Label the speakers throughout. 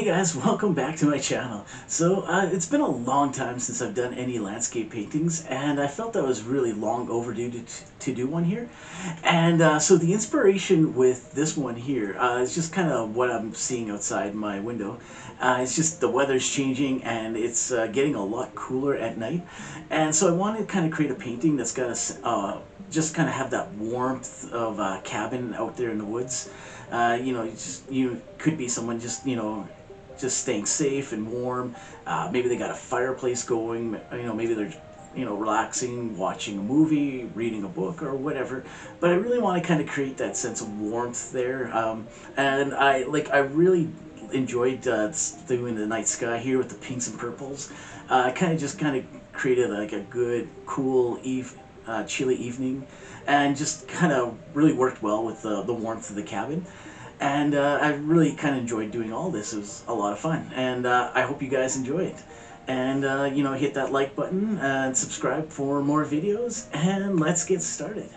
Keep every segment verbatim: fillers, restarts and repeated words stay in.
Speaker 1: guys, welcome back to my channel. So uh, it's been a long time since I've done any landscape paintings, and I felt that was really long overdue to, to do one here. And uh, so the inspiration with this one here uh, is just kind of what I'm seeing outside my window. Uh, it's just the weather's changing and it's uh, getting a lot cooler at night. And so I wanted to kind of create a painting that's got a, uh, just kind of have that warmth of a cabin out there in the woods. Uh, you know, you just you could be someone just you know just staying safe and warm. Uh, maybe they got a fireplace going. You know, maybe they're you know relaxing, watching a movie, reading a book, or whatever. But I really want to kind of create that sense of warmth there. Um, and I like I really enjoyed uh, doing the night sky here with the pinks and purples. Uh, kind of just kind of created like a good, cool eve, uh, chilly evening, and just kind of really worked well with the, the warmth of the cabin. And uh, I really kind of enjoyed doing all this. It was a lot of fun, and uh, I hope you guys enjoy it. And uh, you know, hit that like button and subscribe for more videos. And let's get started.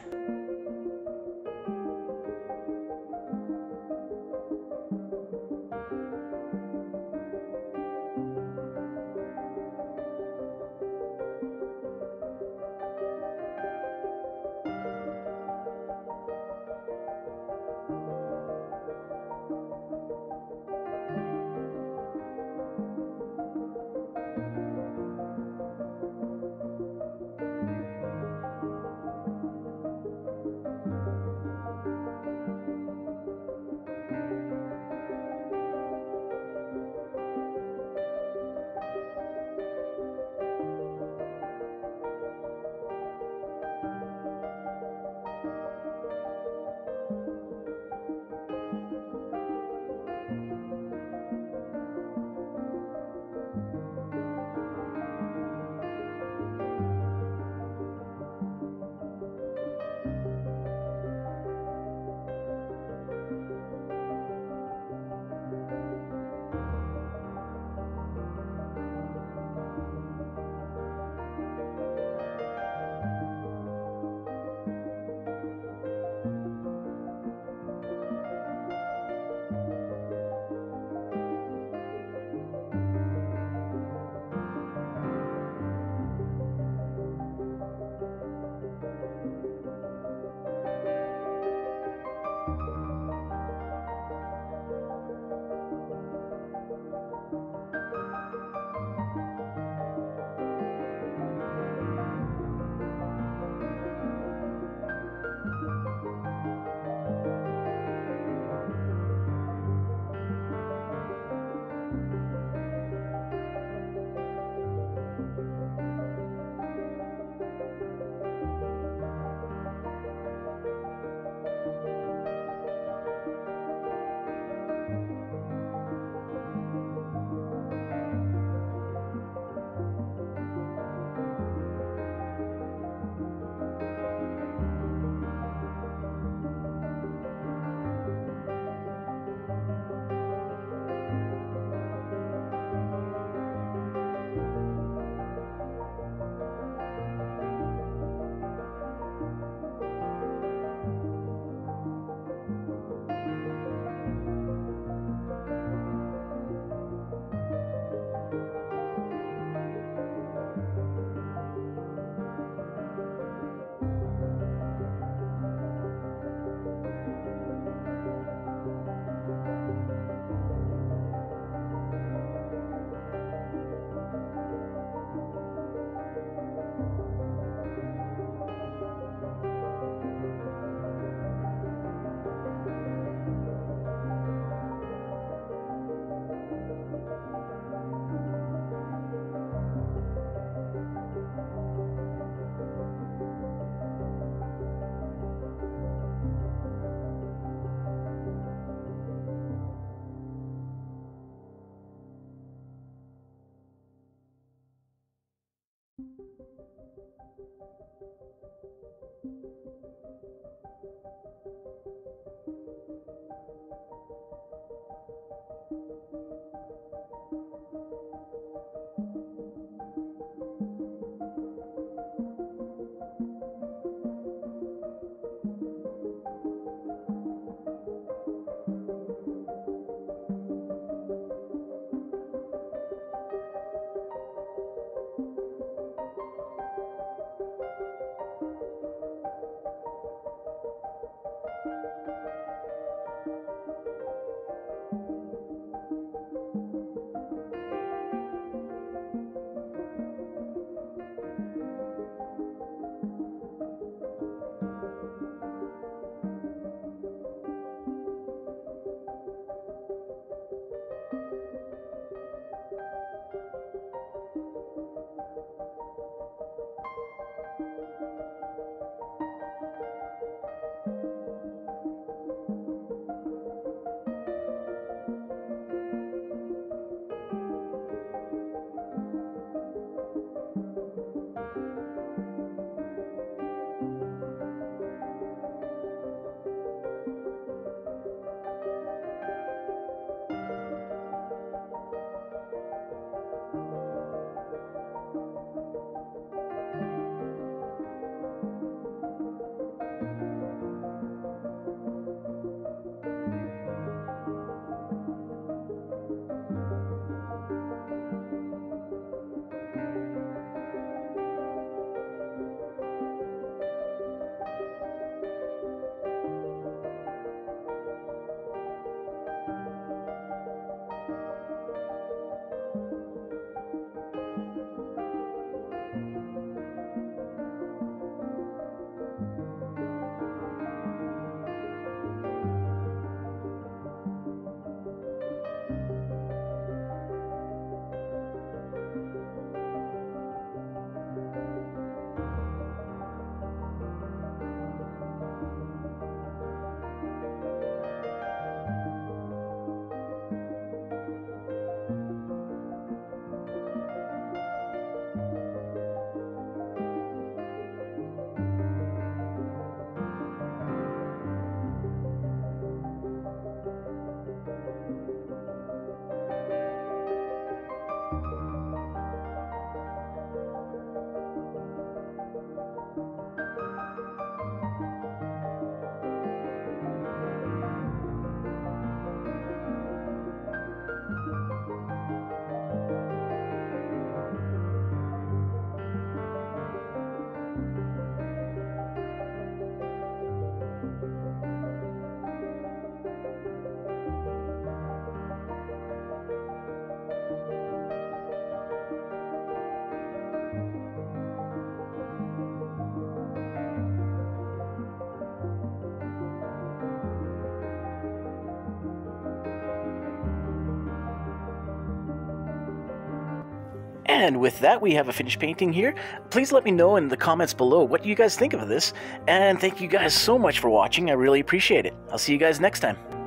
Speaker 2: And with that, we have a finished painting here. Please let me know in the comments below what you guys think of this. And thank you guys so much for watching. I really appreciate it. I'll see you guys next time.